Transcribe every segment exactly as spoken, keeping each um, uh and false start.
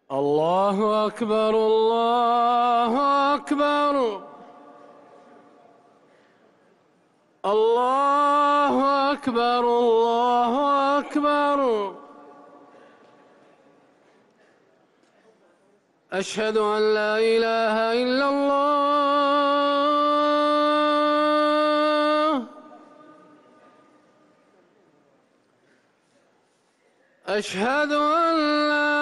الله أكبر الله أكبر الله أكبر الله أكبر. أشهد أن لا إله إلا الله. أشهد أن لا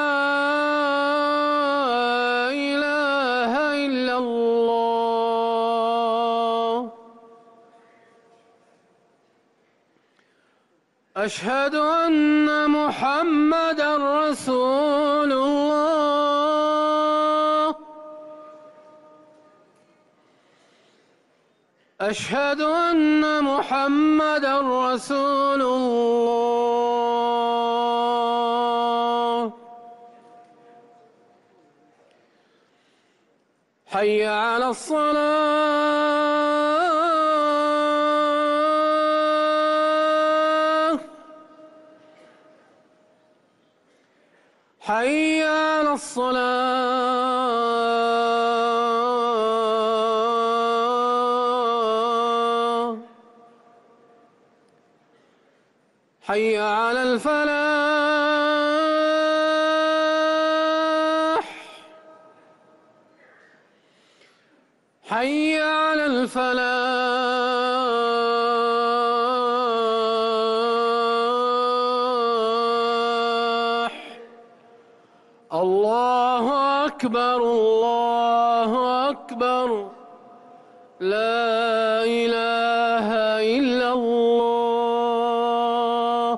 إله إلا الله. أشهد أن محمدًا رسول الله. أشهد أن محمدًا رسول الله. حي على الصلاة. حي على الصلاة. حي على الفلاح. حي على الفلاح. الله أكبر الله أكبر. لا إله إلا الله.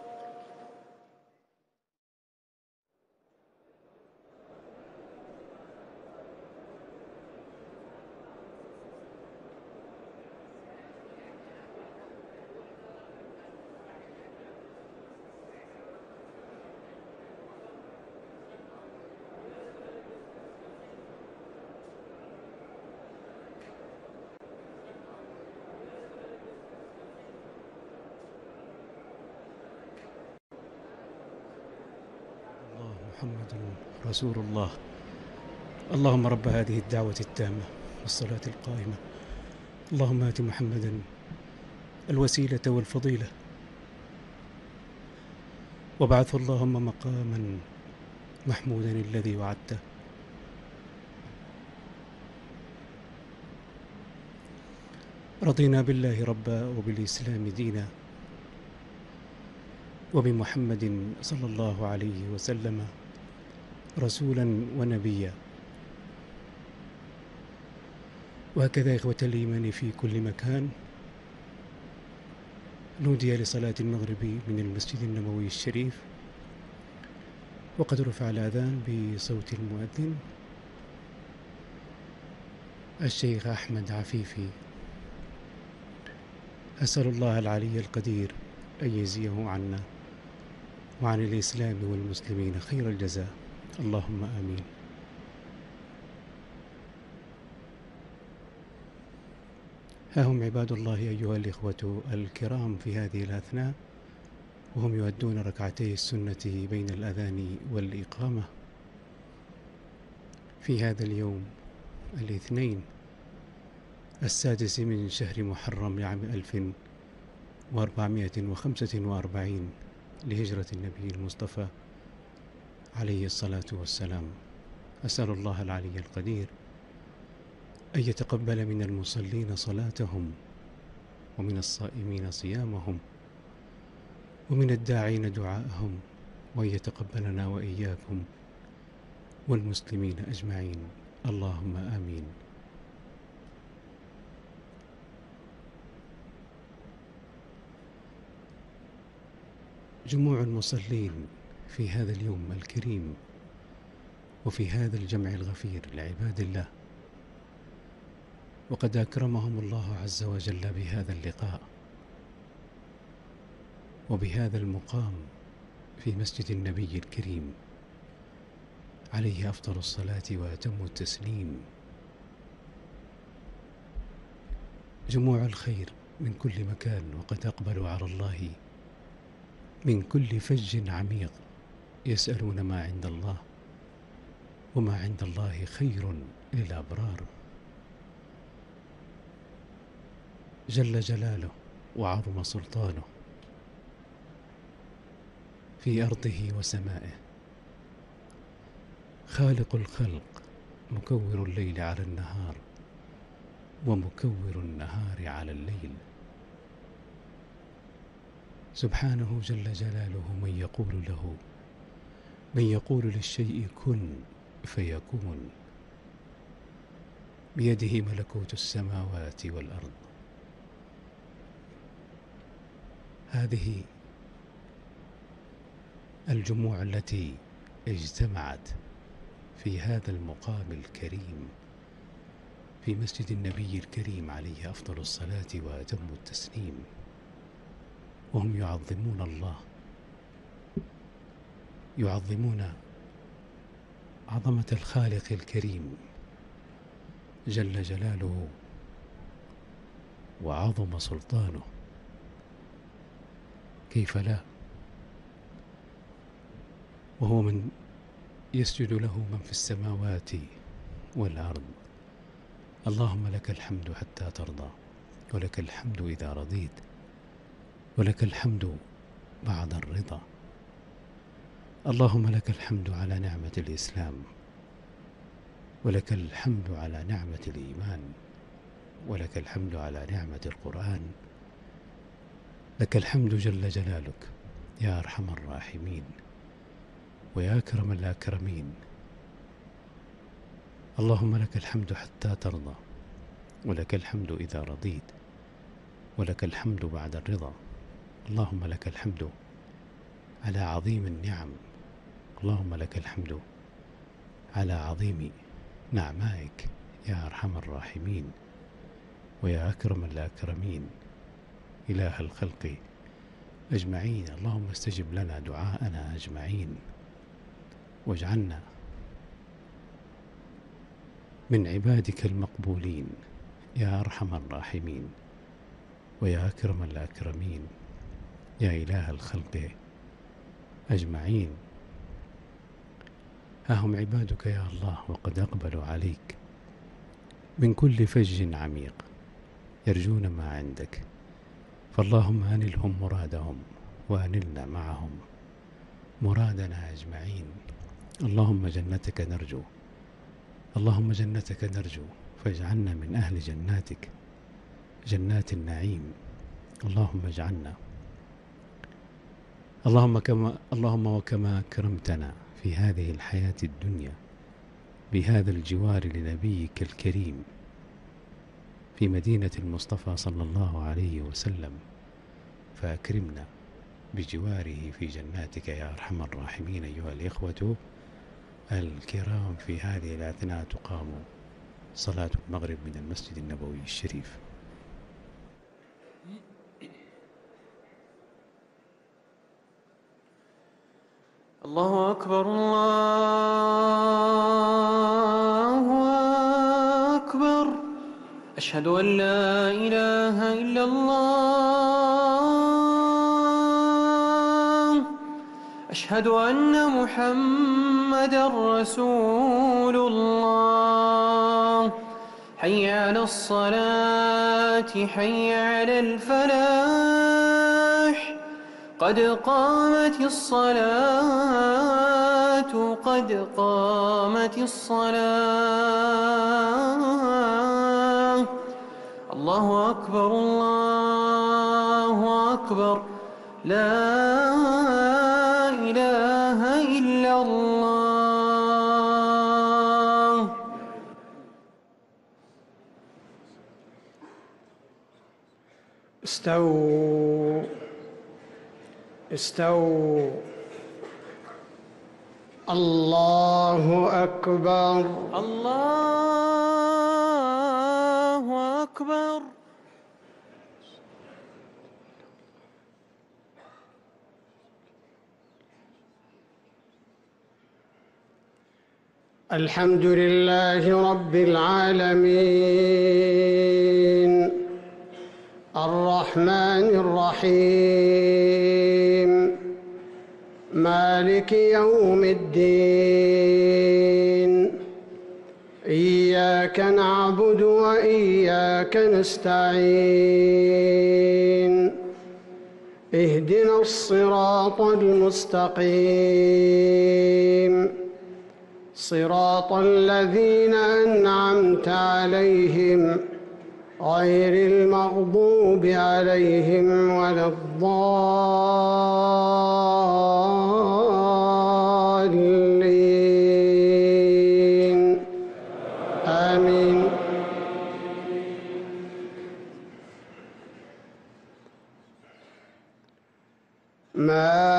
محمد رسول الله. اللهم رب هذه الدعوة التامة والصلاة القائمة، اللهم آت محمدا الوسيلة والفضيلة وابعثه اللهم مقاما محمودا الذي وعدته. رضينا بالله ربا وبالإسلام دينا وبمحمد صلى الله عليه وسلم رسولا ونبيا. وهكذا إخوة الإيمان في كل مكان، نودي لصلاة المغرب من المسجد النبوي الشريف، وقد رفع الأذان بصوت المؤذن الشيخ أحمد عفيفي. أسأل الله العلي القدير أن يجزيه عنا وعن الإسلام والمسلمين خير الجزاء، اللهم آمين. ها هم عباد الله أيها الإخوة الكرام في هذه الأثناء وهم يؤدون ركعتي السنة بين الأذان والإقامة في هذا اليوم الاثنين السادس من شهر محرم لعام ألف وأربعمائة وخمسة وأربعين لهجرة النبي المصطفى عليه الصلاة والسلام. أسأل الله العلي القدير أن يتقبل من المصلين صلاتهم، ومن الصائمين صيامهم، ومن الداعين دعاءهم، وأن يتقبلنا وإياكم والمسلمين أجمعين، اللهم آمين. جموع المصلين في هذا اليوم الكريم وفي هذا الجمع الغفير لعباد الله، وقد أكرمهم الله عز وجل بهذا اللقاء وبهذا المقام في مسجد النبي الكريم عليه أفضل الصلاة وأتم التسليم. جموع الخير من كل مكان، وقد أقبلوا على الله من كل فج عميق يسألون ما عند الله وما عند الله خير للأبرار. جل جلاله وعظم سلطانه في أرضه وسمائه، خالق الخلق، مكور الليل على النهار ومكور النهار على الليل. سبحانه جل جلاله من يقول له من يقول للشيء كن فيكون، بيده ملكوت السماوات والأرض. هذه الجموع التي اجتمعت في هذا المقام الكريم في مسجد النبي الكريم عليه أفضل الصلاة وأتم التسليم، وهم يعظمون الله، يعظمون عظمة الخالق الكريم جل جلاله وعظم سلطانه. كيف لا؟ وهو من يسجد له من في السماوات والأرض. اللهم لك الحمد حتى ترضى، ولك الحمد إذا رضيت، ولك الحمد بعد الرضا. اللهم لك الحمد على نعمة الإسلام، ولك الحمد على نعمة الإيمان، ولك الحمد على نعمة القرآن. لك الحمد جل جلالك يا أرحم الراحمين ويا أكرم الأكرمين. اللهم لك الحمد حتى ترضى، ولك الحمد إذا رضيت، ولك الحمد بعد الرضا. اللهم لك الحمد على عظيم النعم، اللهم لك الحمد على عظيم نعمائك يا أرحم الراحمين ويا أكرم الأكرمين إله الخلق أجمعين. اللهم استجب لنا دعاءنا أجمعين، واجعلنا من عبادك المقبولين يا أرحم الراحمين ويا أكرم الأكرمين يا إله الخلق أجمعين. ها هم عبادك يا الله وقد أقبلوا عليك من كل فج عميق يرجون ما عندك، فاللهم أنلهم مرادهم وأنلنا معهم مرادنا أجمعين. اللهم جنتك نرجو، اللهم جنتك نرجو، فاجعلنا من أهل جناتك جنات النعيم. اللهم اجعلنا اللهم كما اللهم وكما أكرمتنا في هذه الحياة الدنيا بهذا الجوار لنبيك الكريم في مدينة المصطفى صلى الله عليه وسلم، فأكرمنا بجواره في جناتك يا أرحم الراحمين. أيها الإخوة الكرام، في هذه الأثناء تقام صلاة المغرب من المسجد النبوي الشريف. الله أكبر، الله أكبر، أشهد أن لا إله إلا الله، أشهد أن محمدًا رسول الله. حي على الصلاة، حي على الفلاح، قد قامت الصلاة، قد قامت الصلاة. الله أكبر، الله أكبر، لا إله إلا الله. استووا استووا. الله أكبر، الله أكبر. الحمد لله رب العالمين، الرحمن الرحيم، مالك يوم الدين. إياك نعبد وإياك نستعين اهدنا الصراط المستقيم صراط الذين أنعمت عليهم غير المغضوب عليهم ولا الضالين آمين. ما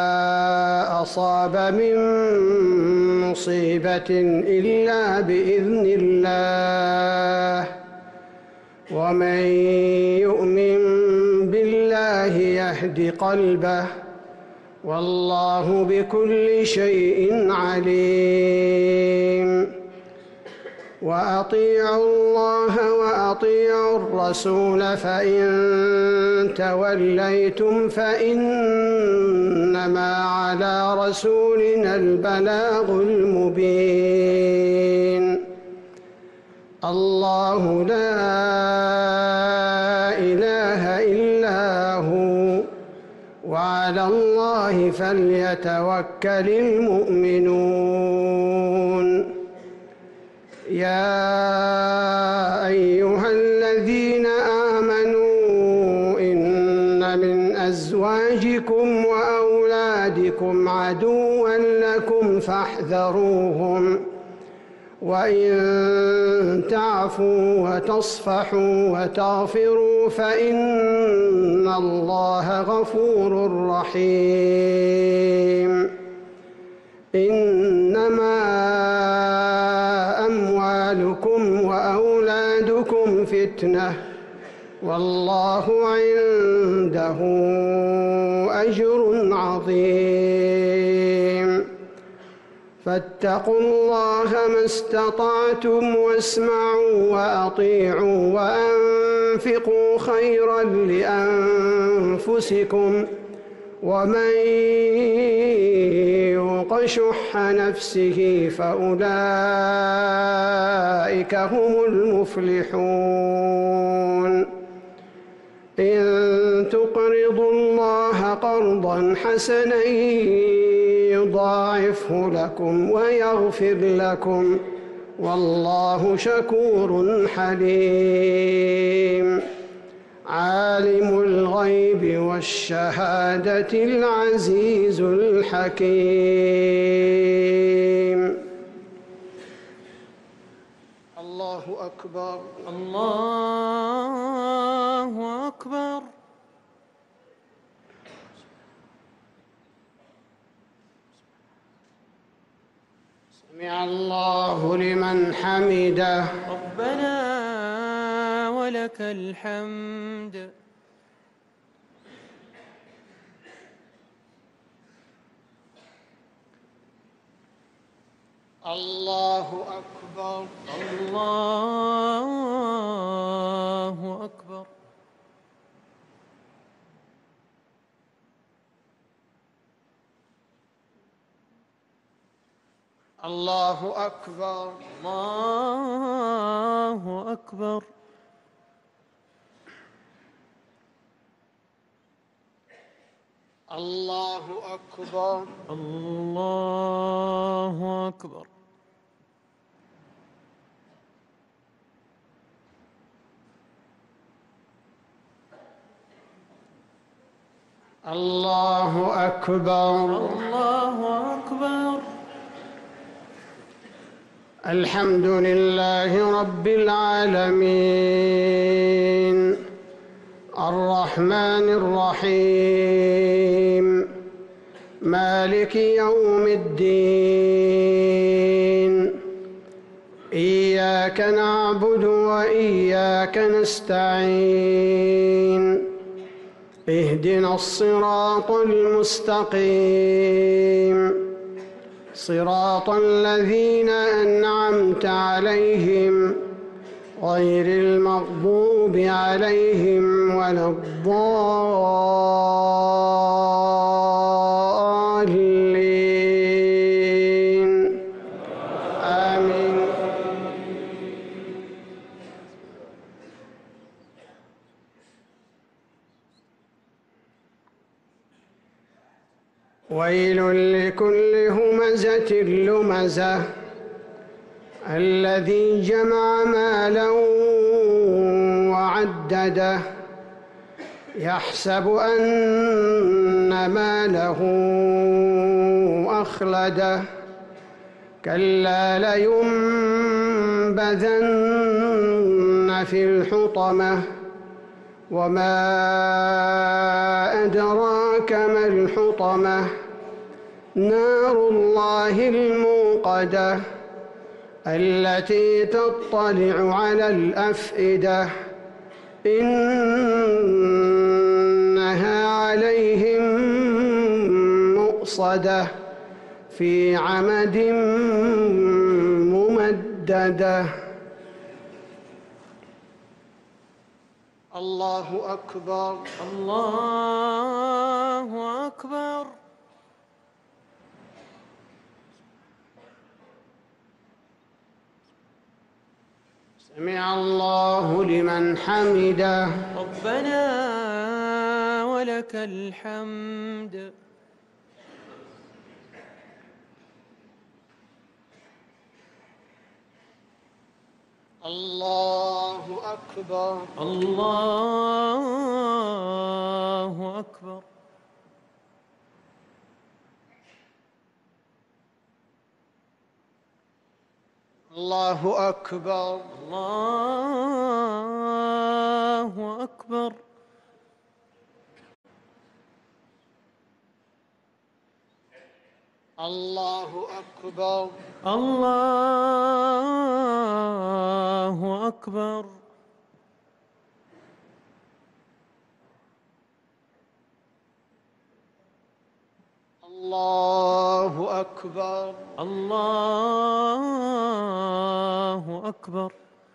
أصاب من مصيبة إلا بإذن الله ومن يؤمن بالله يهد قلبه والله بكل شيء عليم. وأطيعوا الله وأطيعوا الرسول فإن توليتم فإنما على رسولنا البلاغ المبين. الله لا إله إلا هو وعلى الله فليتوكل المؤمنون. يا أيها الذين آمنوا إن من أزواجكم وأولادكم عدوا لكم فاحذروهم وإن تعفوا وتصفحوا وتغفروا فإن الله غفور رحيم. إنما أموالكم وأولادكم فتنة والله عنده أجر عظيم. فاتقوا الله ما استطعتم واسمعوا وأطيعوا وأنفقوا خيرا لأنفسكم ومن يوق شح نفسه فأولئك هم المفلحون. إن تقرضوا الله قرضا حسنا يضاعفه لكم ويغفر لكم والله شكور حليم. عالم الغيب والشهادة العزيز الحكيم. الله أكبر. الله أكبر. سمع الله لمن حمده. ربنا ولك الحمد. الله أكبر. الله أكبر. الله أكبر. الله أكبر. الله أكبر. الله أكبر. الله أكبر. الله أكبر. الحمد لله رب العالمين الرحمن الرحيم مالك يوم الدين. إياك نعبد وإياك نستعين. اهدنا الصراط المستقيم صراط الذين أنعمت عليهم غير المغضوب عليهم ولا الضالين آمين. ويل لكل همزة لمزة الذي جمع مالا وعدده يحسب أن ماله أخلده كلا لينبذن في الحطمة وما أدراك ما الحطمة نار الله الموقدة التي تطلع على الأفئدة إنها عليهم مؤصدة في عمد ممددة. الله أكبر. الله أكبر. سمع الله لمن حمده. ربنا ولك الحمد. الله أكبر. الله أكبر. الله أكبر. الله أكبر. الله أكبر. الله أكبر. الله أكبر. الله أكبر.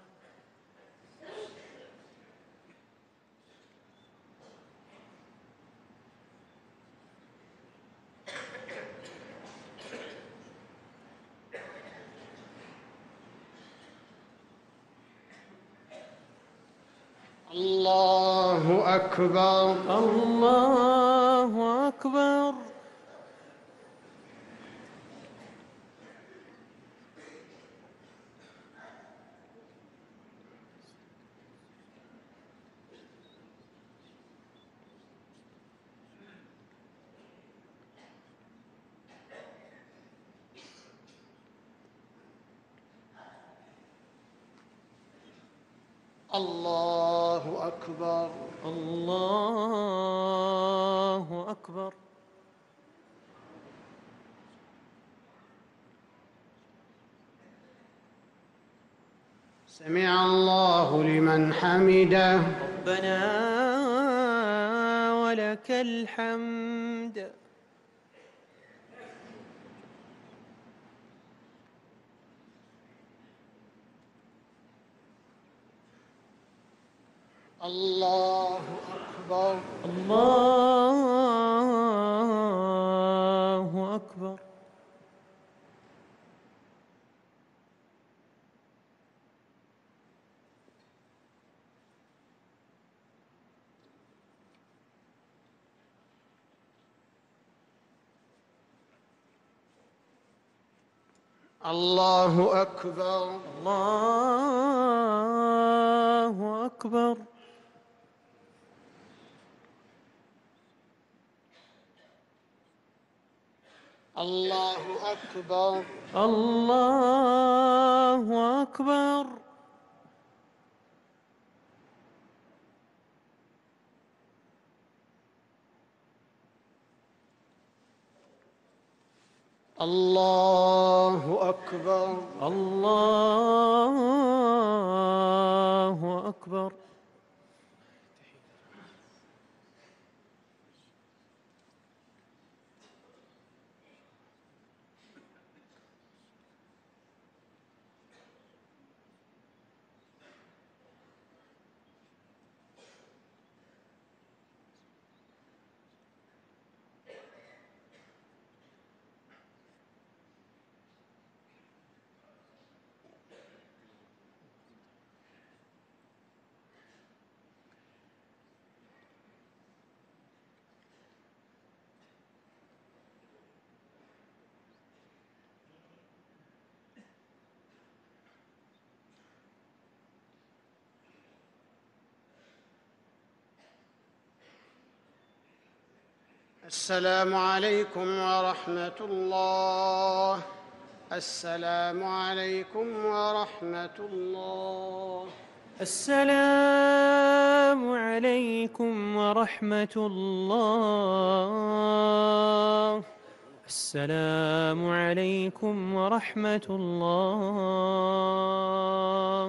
الله أكبر. الله أكبر. الله أكبر. الله أكبر. سمع الله لمن حمده. ربنا ولك الحمد. الله أكبر. الله أكبر. الله أكبر. الله أكبر. الله أكبر. الله أكبر. الله أكبر. الله أكبر. السلام عليكم ورحمة الله. السلام عليكم ورحمة الله. السلام عليكم ورحمة الله. السلام عليكم ورحمة الله.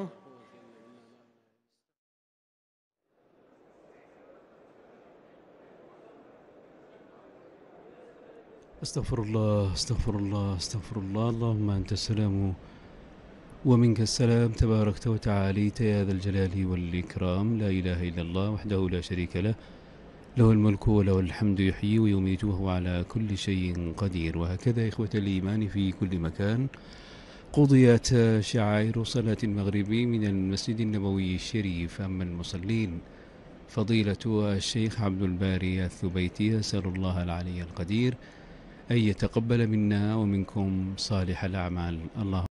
استغفر الله استغفر الله استغفر الله. اللهم أنت السلام ومنك السلام، تباركت وتعاليت يا ذا الجلال والإكرام. لا إله إلا الله وحده لا شريك له، له الملك وله الحمد، يحيي ويميت وهو على كل شيء قدير. وهكذا إخوة الإيمان في كل مكان قضيت شعائر صلاة المغرب من المسجد النبوي الشريف. أما المصلين فضيلة الشيخ عبد الباري الثبيتي، أسأل الله العلي القدير أن يتقبل منا ومنكم صالح الأعمال. اللهم